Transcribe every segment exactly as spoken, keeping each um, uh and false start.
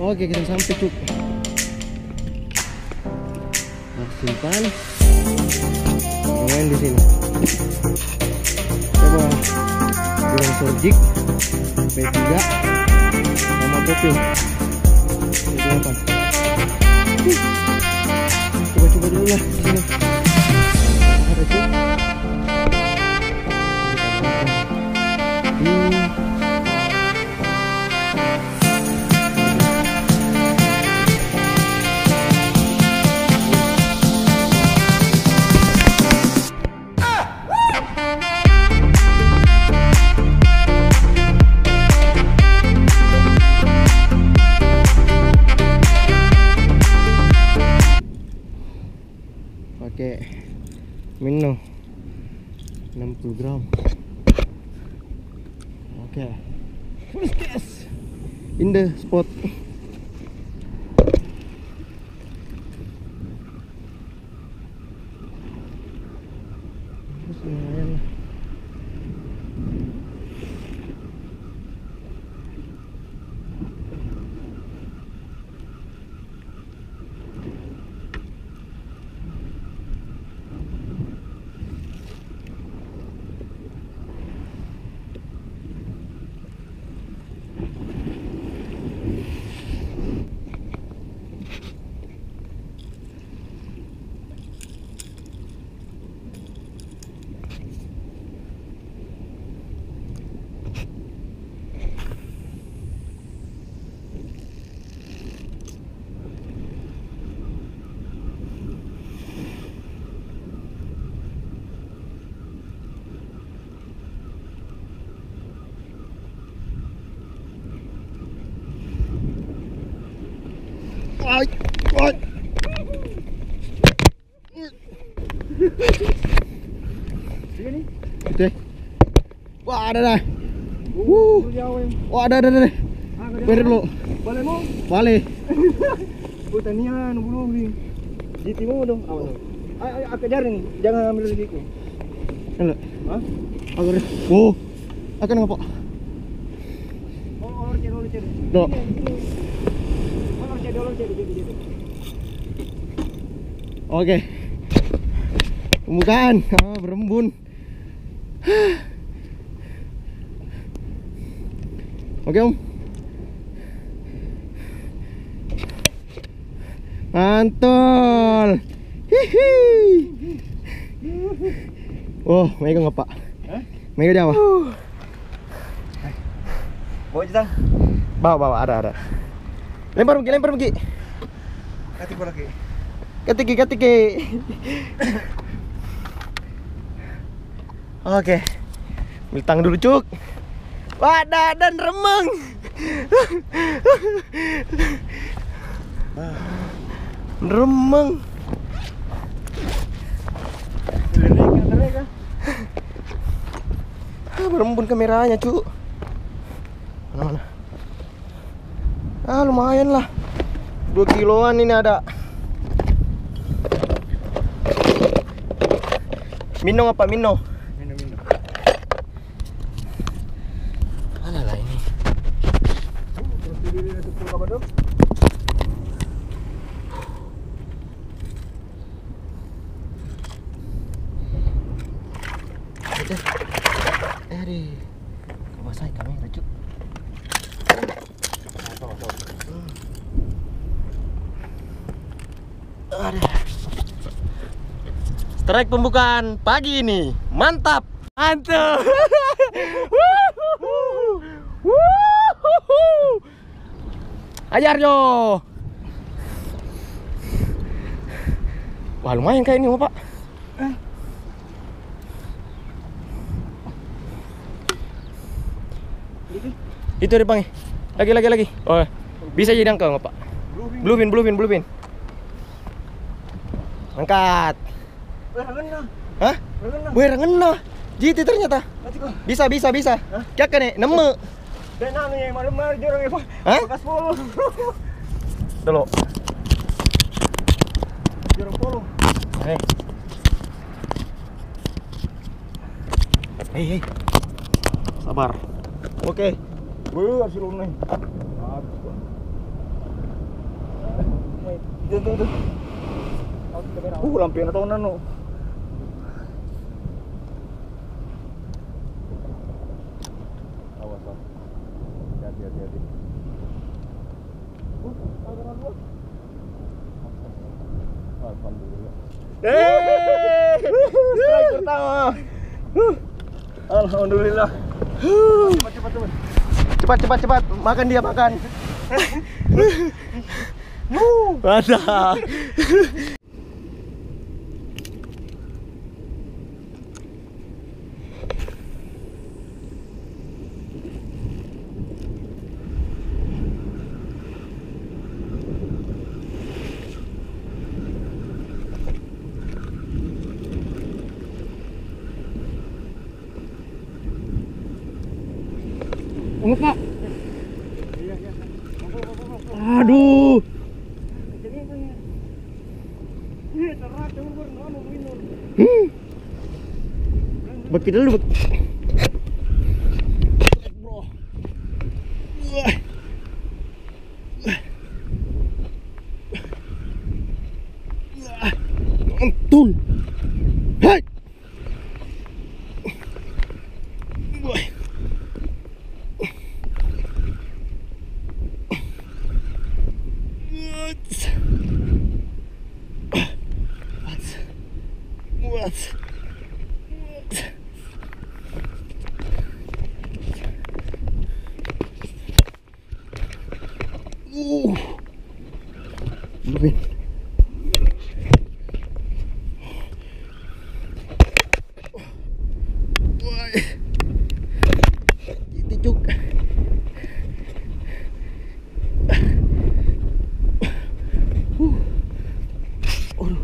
Oke, kita sampai cuk. Nah, simpan. Main di sini. Coba bilang sorjik B tiga sama topping B delapan. Coba-coba dulu lah di sini. Ada cuk. Hmm. Pakai Mino enam puluh gram. Oke, full gas in the spot. Terus lumayan lah. Ay, ay. Sini. Oke. Wah, ada dah. Wuh. Wah, ada ada ada. Beri dulu. Boleh mau? Boleh. Pertanian belum nih. Di timur dong. Awas. Ayo aku jaring, jangan ambil rezekiku. Halo. Hah? Aku deh. Wow. Akan ngapa? Oh, olor cek, olor cek. Dok. Olor cek, olor cek, jadi jadi. Oke. Pembukaan. Ah, berembun. Oke, Om. Mantul. Hihi. Oh, megang apa? Hah? Megang dia apa? Bawa jang. Bawa, bawa, ada, ada. Lempar pergi, lempar pergi. Kati bola lagi. Ketiki, ketiki. Oke. Miltang dulu, Cuk. Wadah dan remeng. Remeng. Terlek, terlek kan? Ah, berembun kameranya, Cuk. Mana-mana? Ah, lumayan lah. Dua kiloan ini ada. Mino apa Mino? Minum, minum. Alah ini. Terus diri itu pun apa dong? Eh, di. Basah kamera, Cuk. Ada. Strike pembukaan pagi ini. Mantap. Mantap. Ajar yo. Wah, lumayan kayak ini, Pak. Eh. Itu ada Bang. Lagi lagi lagi. Oh, bisa jadi angka enggak, Pak? Bluefin, bluefin, bluefin. Angkat. Hah? Buaya ngena. G T ternyata. Bisa, bisa, bisa. Kyak kan nih, nemu. Dan anu yang malam-malam jorong ya, Pak. Hah? Bekas polo. Dulu. Jorong polo. Hei. Hei, hei. Sabar. Oke. Wih, harus lu nih. Itu itu itu. Uh, lampion atau nano. Awas, awas. Hati, hati, hati. Uh, kamera dua. Alhamdulillah. Eh, strike pertama. Alhamdulillah. Cepat, cepat, cepat. Cepat, cepat, cepat. Makan dia, makan. Mantap. Ungut, Pak. Aduh. Hmm. Bagi dulu, bak. Bro. Mantul. Hai. What? Uh. Lupin. Wah. Tijuk. Uh. Aduh.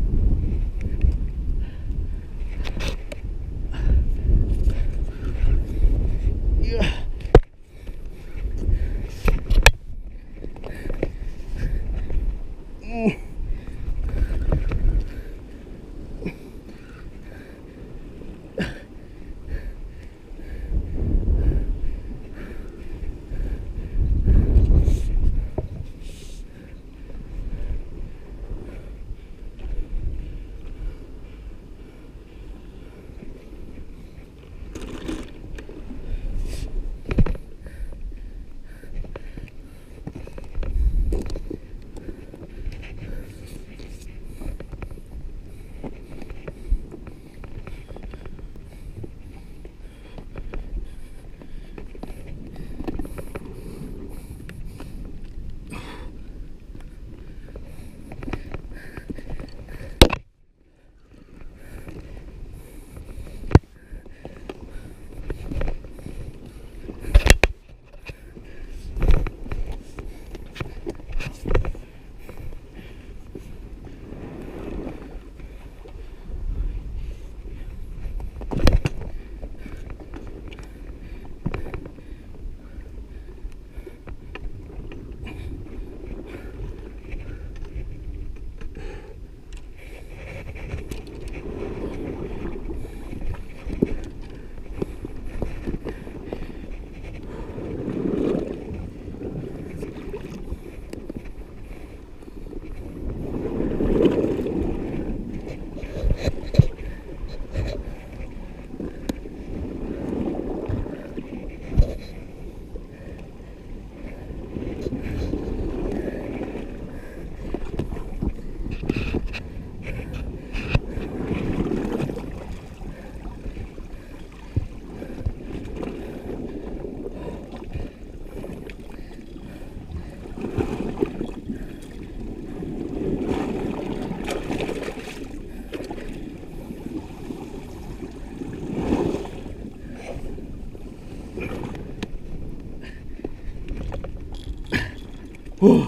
Huh.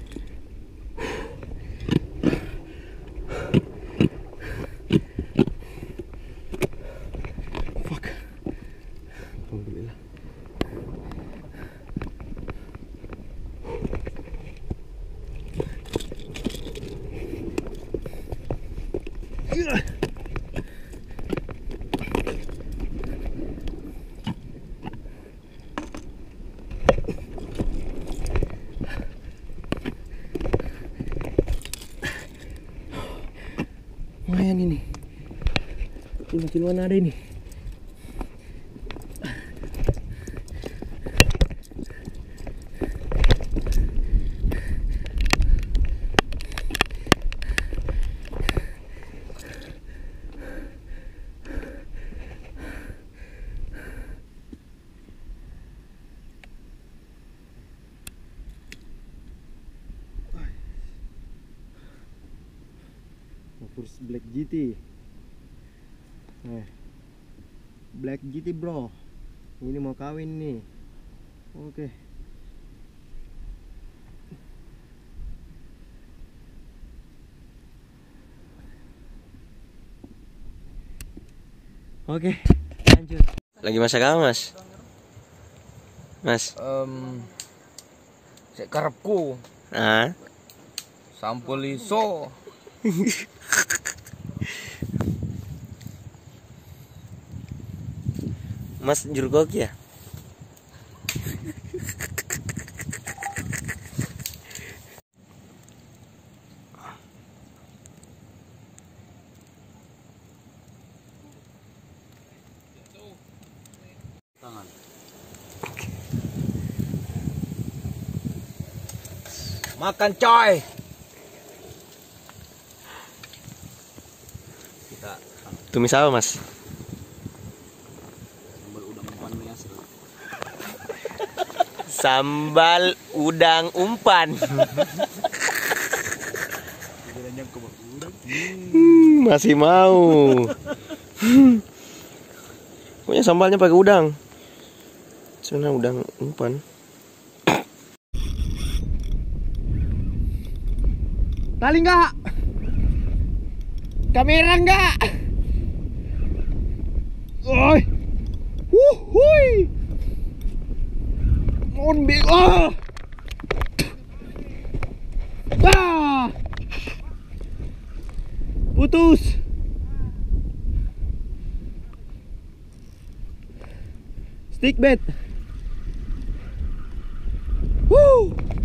Fuck. Alhamdulillah. lumayan ini. Ciluman-ciluman ada ini. First Black G T. Eh. Black G T bro. Ini mau kawin nih. Oke. Oke, lanjut. Lagi masak apa, Mas? Mas. Um, saya karepku Ah. sampul iso. Mas jurgok ya? Tangan. Makan coy. Kita Tumis apa, Mas? sambal udang umpan ya. Sambal udang umpan. Hmm, masih mau. Pokoknya sambalnya pakai udang. Sana udang umpan. Tali enggak? Kamera enggak? Oi. Wuhui. On big. Ah. Ah. Putus. Stick bait. Woo.